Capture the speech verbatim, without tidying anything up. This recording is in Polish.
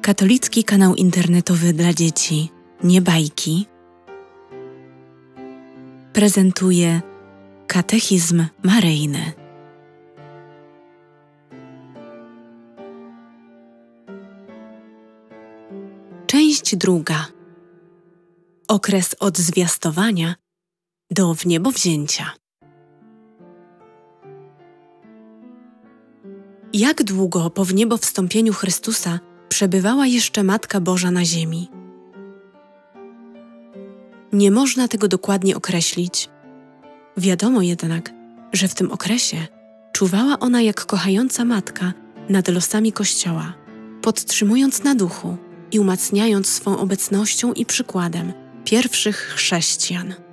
Katolicki kanał internetowy dla dzieci Nie bajki prezentuje Katechizm Maryjny. Część druga. Okres od zwiastowania do wniebowzięcia. Jak długo po wniebowstąpieniu Chrystusa przebywała jeszcze Matka Boża na ziemi? Nie można tego dokładnie określić. Wiadomo jednak, że w tym okresie czuwała ona jak kochająca matka nad losami Kościoła, podtrzymując na duchu i umacniając swą obecnością i przykładem pierwszych chrześcijan.